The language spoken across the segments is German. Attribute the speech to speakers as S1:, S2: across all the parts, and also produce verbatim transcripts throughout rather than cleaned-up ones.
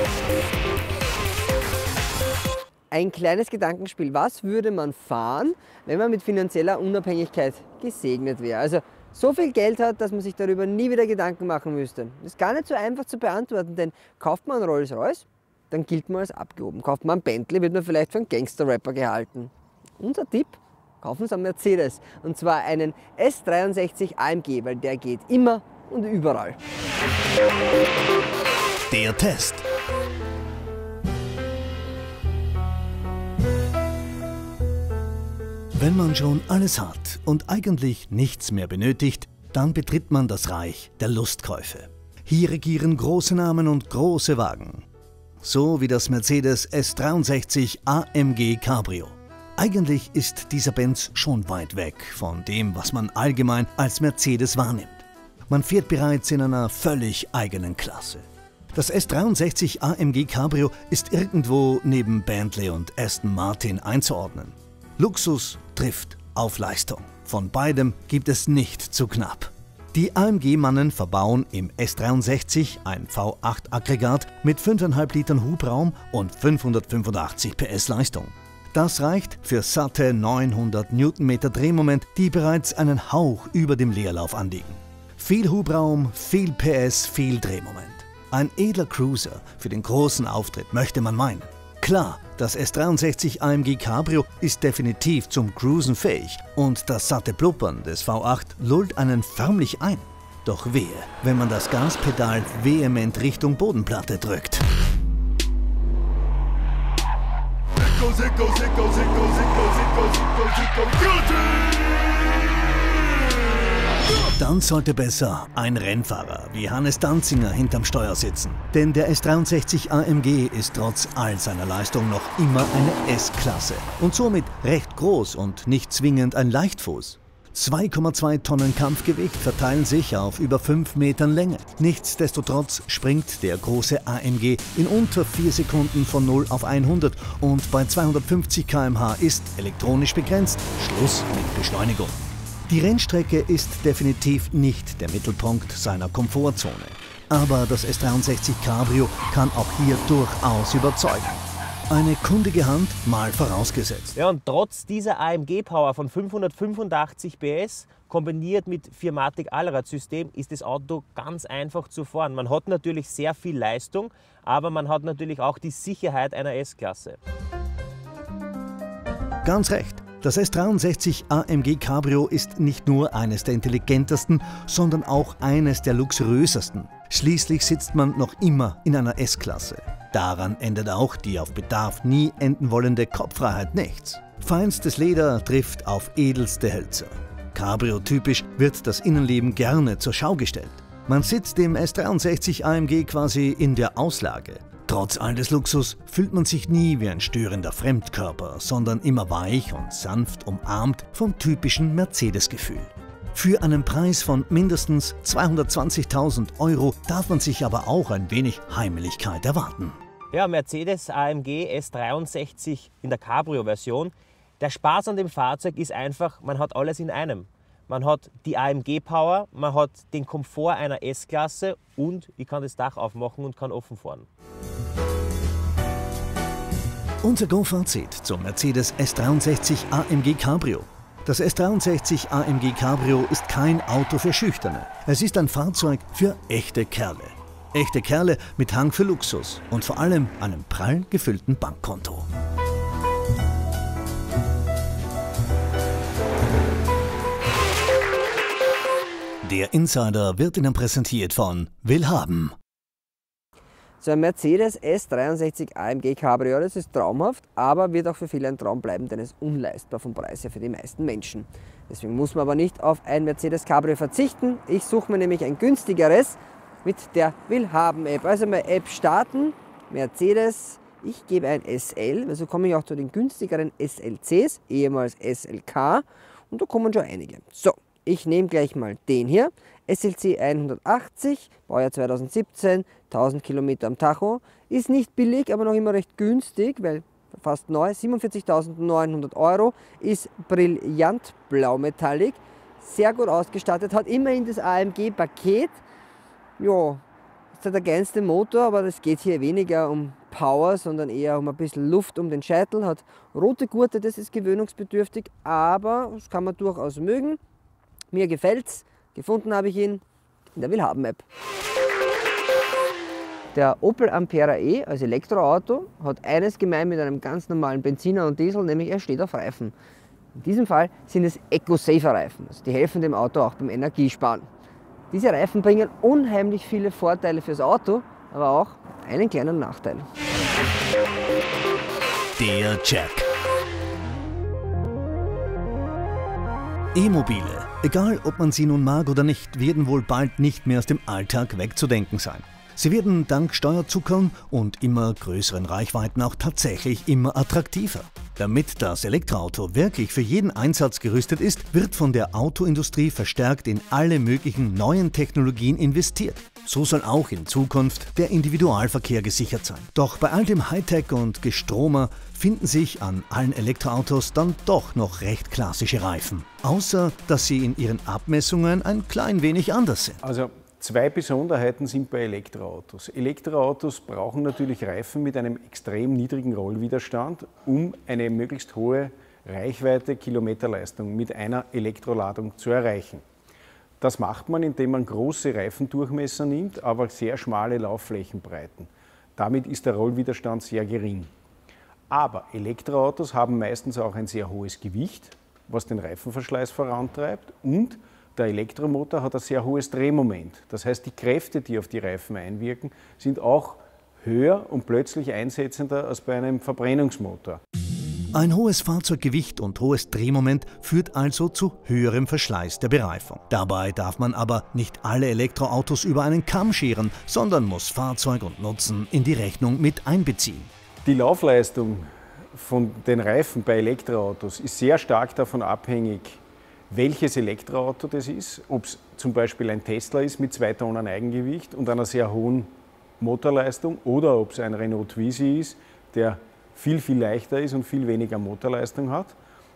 S1: Ein kleines Gedankenspiel. Was würde man fahren, wenn man mit finanzieller Unabhängigkeit gesegnet wäre? Also so viel Geld hat, dass man sich darüber nie wieder Gedanken machen müsste. Das ist gar nicht so einfach zu beantworten, denn kauft man einen Rolls-Royce, dann gilt man als abgehoben. Kauft man einen Bentley, wird man vielleicht für einen Gangster-Rapper gehalten. Unser Tipp? Kaufen Sie einen Mercedes. Und zwar einen S dreiundsechzig A M G, weil der geht immer und überall.
S2: Der Test. Wenn man schon alles hat und eigentlich nichts mehr benötigt, dann betritt man das Reich der Lustkäufe. Hier regieren große Namen und große Wagen. So wie das Mercedes S dreiundsechzig A M G Cabrio. Eigentlich ist dieser Benz schon weit weg von dem, was man allgemein als Mercedes wahrnimmt. Man fährt bereits in einer völlig eigenen Klasse. Das S dreiundsechzig A M G Cabrio ist irgendwo neben Bentley und Aston Martin einzuordnen. Luxus trifft auf Leistung. Von beidem gibt es nicht zu knapp. Die A M G-Mannen verbauen im S dreiundsechzig ein V acht Aggregat mit fünf Komma fünf Litern Hubraum und fünfhundertfünfundachtzig P S Leistung. Das reicht für satte neunhundert Newtonmeter Drehmoment, die bereits einen Hauch über dem Leerlauf anliegen. Viel Hubraum, viel P S, viel Drehmoment. Ein edler Cruiser für den großen Auftritt, möchte man meinen. Klar, das S dreiundsechzig A M G Cabrio ist definitiv zum Cruisen fähig und das satte Blubbern des V acht lullt einen förmlich ein. Doch wehe, wenn man das Gaspedal vehement Richtung Bodenplatte drückt. Dann sollte besser ein Rennfahrer wie Hannes Danzinger hinterm Steuer sitzen. Denn der S dreiundsechzig A M G ist trotz all seiner Leistung noch immer eine S-Klasse und somit recht groß und nicht zwingend ein Leichtfuß. zwei Komma zwei Tonnen Kampfgewicht verteilen sich auf über fünf Metern Länge. Nichtsdestotrotz springt der große A M G in unter vier Sekunden von null auf hundert und bei zweihundertfünfzig Kilometer pro Stunde ist elektronisch begrenzt. Schluss mit Beschleunigung. Die Rennstrecke ist definitiv nicht der Mittelpunkt seiner Komfortzone. Aber das S dreiundsechzig Cabrio kann auch hier durchaus überzeugen. Eine kundige Hand mal vorausgesetzt.
S3: Ja, und trotz dieser A M G-Power von fünfhundertfünfundachtzig P S, kombiniert mit viermatic Allradsystem, ist das Auto ganz einfach zu fahren. Man hat natürlich sehr viel Leistung, aber man hat natürlich auch die Sicherheit einer S-Klasse.
S2: Ganz recht. Das S dreiundsechzig A M G Cabrio ist nicht nur eines der intelligentesten, sondern auch eines der luxuriösesten. Schließlich sitzt man noch immer in einer S-Klasse. Daran ändert auch die auf Bedarf nie enden wollende Kopffreiheit nichts. Feinstes Leder trifft auf edelste Hölzer. Cabrio-typisch wird das Innenleben gerne zur Schau gestellt. Man sitzt im S dreiundsechzig A M G quasi in der Auslage. Trotz all des Luxus fühlt man sich nie wie ein störender Fremdkörper, sondern immer weich und sanft umarmt vom typischen Mercedes-Gefühl. Für einen Preis von mindestens zweihundertzwanzigtausend Euro darf man sich aber auch ein wenig Heimeligkeit erwarten.
S3: Ja, Mercedes A M G S dreiundsechzig in der Cabrio-Version. Der Spaß an dem Fahrzeug ist einfach, man hat alles in einem. Man hat die A M G-Power, man hat den Komfort einer S-Klasse und ich kann das Dach aufmachen und kann offen fahren.
S2: Unser Go-Fazit zum Mercedes S dreiundsechzig A M G Cabrio. Das S dreiundsechzig A M G Cabrio ist kein Auto für Schüchterne. Es ist ein Fahrzeug für echte Kerle. Echte Kerle mit Hang für Luxus und vor allem einem prall gefüllten Bankkonto. Der Insider wird Ihnen präsentiert von Willhaben.
S1: So ein Mercedes S dreiundsechzig A M G Cabrio, das ist traumhaft, aber wird auch für viele ein Traum bleiben, denn es ist unleistbar vom Preis her für die meisten Menschen. Deswegen muss man aber nicht auf ein Mercedes Cabrio verzichten. Ich suche mir nämlich ein günstigeres mit der Willhaben-App. Also mal App starten, Mercedes, ich gebe ein S L, also komme ich auch zu den günstigeren S L Cs, ehemals S L K, und da kommen schon einige. So, ich nehme gleich mal den hier. S L C hundertachtzig, Baujahr zweitausendsiebzehn, tausend Kilometer am Tacho. Ist nicht billig, aber noch immer recht günstig, weil fast neu, siebenundvierzigtausendneunhundert Euro. Ist brillant blau-metallic, sehr gut ausgestattet, hat immerhin das A M G-Paket. Ja, ist zwar der kleinste Motor, aber es geht hier weniger um Power, sondern eher um ein bisschen Luft um den Scheitel. Hat rote Gurte, das ist gewöhnungsbedürftig, aber das kann man durchaus mögen. Mir gefällt's. Gefunden habe ich ihn in der Willhaben-App. Der Opel Ampera E als Elektroauto hat eines gemein mit einem ganz normalen Benziner und Diesel, nämlich er steht auf Reifen. In diesem Fall sind es Eco-Safer-Reifen, also die helfen dem Auto auch beim Energiesparen. Diese Reifen bringen unheimlich viele Vorteile fürs Auto, aber auch einen kleinen Nachteil.
S2: Der Check. E-Mobile, egal ob man sie nun mag oder nicht, werden wohl bald nicht mehr aus dem Alltag wegzudenken sein. Sie werden dank Steuerzuckern und immer größeren Reichweiten auch tatsächlich immer attraktiver. Damit das Elektroauto wirklich für jeden Einsatz gerüstet ist, wird von der Autoindustrie verstärkt in alle möglichen neuen Technologien investiert. So soll auch in Zukunft der Individualverkehr gesichert sein. Doch bei all dem Hightech und Gestromer finden sich an allen Elektroautos dann doch noch recht klassische Reifen. Außer, dass sie in ihren Abmessungen ein klein wenig anders sind.
S4: Also zwei Besonderheiten sind bei Elektroautos. Elektroautos brauchen natürlich Reifen mit einem extrem niedrigen Rollwiderstand, um eine möglichst hohe Reichweite, Kilometerleistung mit einer Elektroladung zu erreichen. Das macht man, indem man große Reifendurchmesser nimmt, aber sehr schmale Laufflächenbreiten. Damit ist der Rollwiderstand sehr gering. Aber Elektroautos haben meistens auch ein sehr hohes Gewicht, was den Reifenverschleiß vorantreibt, und der Elektromotor hat ein sehr hohes Drehmoment. Das heißt, die Kräfte, die auf die Reifen einwirken, sind auch höher und plötzlich einsetzender als bei einem Verbrennungsmotor.
S2: Ein hohes Fahrzeuggewicht und hohes Drehmoment führt also zu höherem Verschleiß der Bereifung. Dabei darf man aber nicht alle Elektroautos über einen Kamm scheren, sondern muss Fahrzeug und Nutzen in die Rechnung mit einbeziehen.
S4: Die Laufleistung von den Reifen bei Elektroautos ist sehr stark davon abhängig, welches Elektroauto das ist, ob es zum Beispiel ein Tesla ist mit zwei Tonnen Eigengewicht und einer sehr hohen Motorleistung, oder ob es ein Renault Twizy ist, der viel, viel leichter ist und viel weniger Motorleistung hat,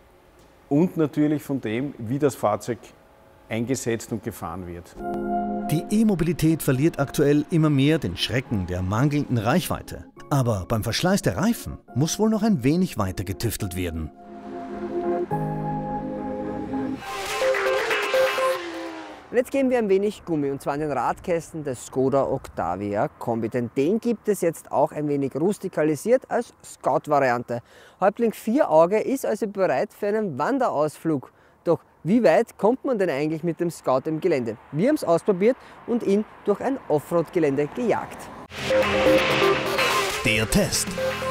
S4: und natürlich von dem, wie das Fahrzeug eingesetzt und gefahren wird.
S2: Die E-Mobilität verliert aktuell immer mehr den Schrecken der mangelnden Reichweite. Aber beim Verschleiß der Reifen muss wohl noch ein wenig weiter getüftelt werden.
S1: Und jetzt geben wir ein wenig Gummi, und zwar an den Radkästen des Skoda Octavia Kombi, denn den gibt es jetzt auch ein wenig rustikalisiert als Scout-Variante. Häuptling Vierauge ist also bereit für einen Wanderausflug. Doch wie weit kommt man denn eigentlich mit dem Scout im Gelände? Wir haben es ausprobiert und ihn durch ein Offroad-Gelände gejagt.
S2: Der Test.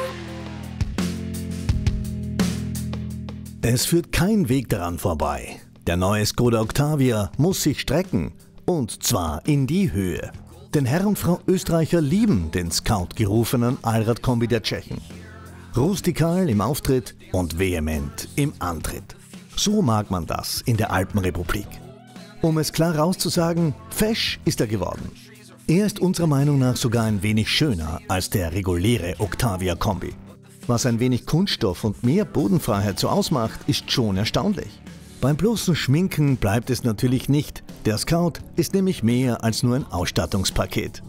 S2: Es führt kein Weg daran vorbei. Der neue Skoda Octavia muss sich strecken, und zwar in die Höhe. Denn Herr und Frau Österreicher lieben den Scout-gerufenen Allradkombi der Tschechen. Rustikal im Auftritt und vehement im Antritt. So mag man das in der Alpenrepublik. Um es klar rauszusagen, fesch ist er geworden. Er ist unserer Meinung nach sogar ein wenig schöner als der reguläre Octavia Kombi. Was ein wenig Kunststoff und mehr Bodenfreiheit so ausmacht, ist schon erstaunlich. Beim bloßen Schminken bleibt es natürlich nicht. Der Scout ist nämlich mehr als nur ein Ausstattungspaket.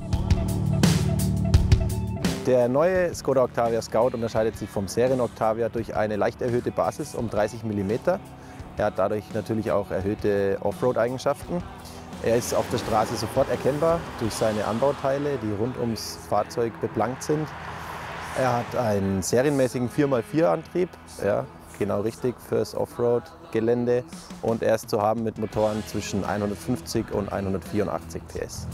S5: Der neue Skoda Octavia Scout unterscheidet sich vom Serien-Octavia durch eine leicht erhöhte Basis um dreißig Millimeter. Er hat dadurch natürlich auch erhöhte Offroad-Eigenschaften. Er ist auf der Straße sofort erkennbar durch seine Anbauteile, die rund ums Fahrzeug beplankt sind. Er hat einen serienmäßigen vier mal vier Antrieb, ja, genau richtig fürs Offroad-Gelände, und er ist zu haben mit Motoren zwischen hundertfünfzig und hundertvierundachtzig P S.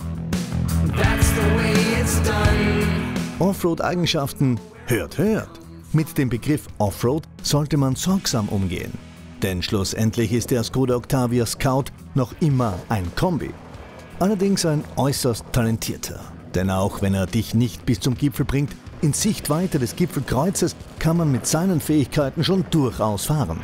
S2: Offroad-Eigenschaften, hört, hört. Mit dem Begriff Offroad sollte man sorgsam umgehen. Denn schlussendlich ist der Skoda Octavia Scout noch immer ein Kombi. Allerdings ein äußerst talentierter. Denn auch wenn er dich nicht bis zum Gipfel bringt, in Sichtweite des Gipfelkreuzes kann man mit seinen Fähigkeiten schon durchaus fahren.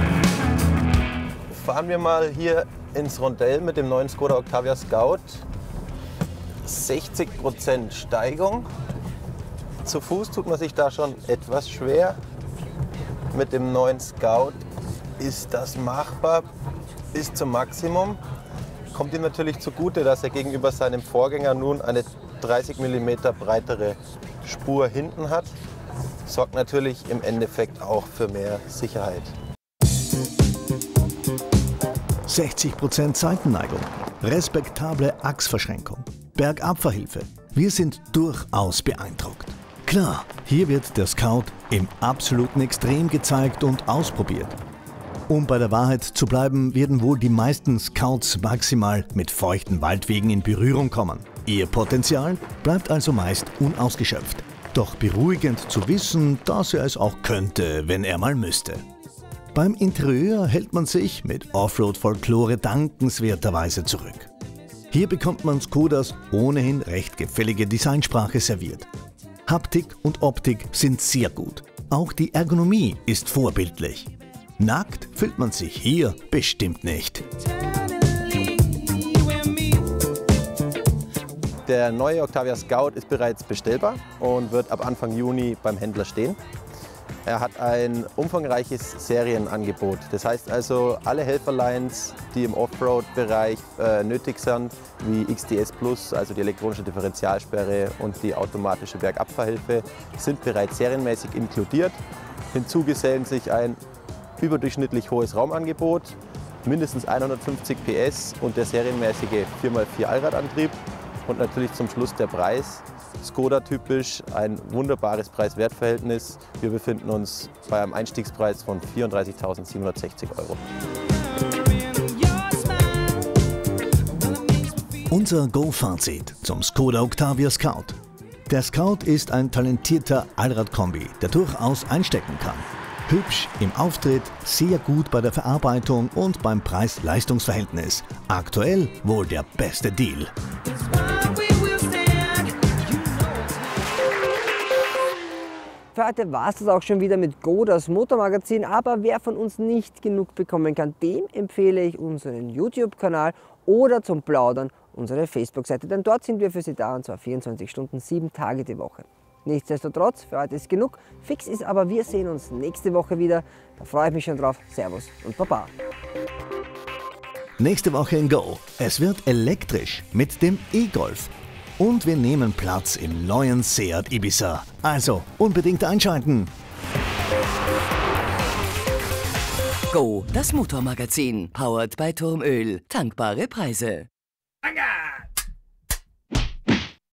S5: Fahren wir mal hier ins Rondell mit dem neuen Skoda Octavia Scout. sechzig Prozent Steigung. Zu Fuß tut man sich da schon etwas schwer. Mit dem neuen Scout ist das machbar bis zum Maximum. Kommt ihm natürlich zugute, dass er gegenüber seinem Vorgänger nun eine dreißig Millimeter breitere Spur hinten hat. Sorgt natürlich im Endeffekt auch für mehr Sicherheit.
S2: sechzig Prozent Seitenneigung, respektable Achsverschränkung, Bergabfahrhilfe. Wir sind durchaus beeindruckt. Klar, hier wird der Scout im absoluten Extrem gezeigt und ausprobiert. Um bei der Wahrheit zu bleiben, werden wohl die meisten Scouts maximal mit feuchten Waldwegen in Berührung kommen. Ihr Potenzial bleibt also meist unausgeschöpft. Doch beruhigend zu wissen, dass er es auch könnte, wenn er mal müsste. Beim Interieur hält man sich mit Offroad-Folklore dankenswerterweise zurück. Hier bekommt man Skodas ohnehin recht gefällige Designsprache serviert. Haptik und Optik sind sehr gut. Auch die Ergonomie ist vorbildlich. Nackt fühlt man sich hier bestimmt nicht.
S5: Der neue Octavia Scout ist bereits bestellbar und wird ab Anfang Juni beim Händler stehen. Er hat ein umfangreiches Serienangebot. Das heißt also, alle Helferlines, die im Offroad-Bereich äh, nötig sind, wie X D S Plus, also die elektronische Differentialsperre und die automatische Bergabfahrhilfe, sind bereits serienmäßig inkludiert. Hinzu gesellen sich ein überdurchschnittlich hohes Raumangebot, mindestens hundertfünfzig P S und der serienmäßige vier mal vier Allradantrieb. Und natürlich zum Schluss der Preis. Skoda typisch, ein wunderbares Preis-Wert-Verhältnis. Wir befinden uns bei einem Einstiegspreis von vierunddreißigtausendsiebenhundertsechzig Euro.
S2: Unser Go-Fazit zum Skoda Octavia Scout. Der Scout ist ein talentierter Allradkombi, der durchaus einstecken kann. Hübsch im Auftritt, sehr gut bei der Verarbeitung und beim Preis-Leistungs-Verhältnis. Aktuell wohl der beste Deal.
S1: Für heute war es das auch schon wieder mit Go, das Motormagazin, aber wer von uns nicht genug bekommen kann, dem empfehle ich unseren YouTube-Kanal oder zum Plaudern unsere Facebook-Seite, denn dort sind wir für Sie da und zwar vierundzwanzig Stunden, sieben Tage die Woche. Nichtsdestotrotz, für heute ist genug. Fix ist aber, wir sehen uns nächste Woche wieder. Da freue ich mich schon drauf. Servus und Baba.
S2: Nächste Woche in Go. Es wird elektrisch mit dem E-Golf. Und wir nehmen Platz im neuen Seat Ibiza. Also unbedingt einschalten.
S6: Go, das Motormagazin. Powered by Turmöl. Tankbare Preise.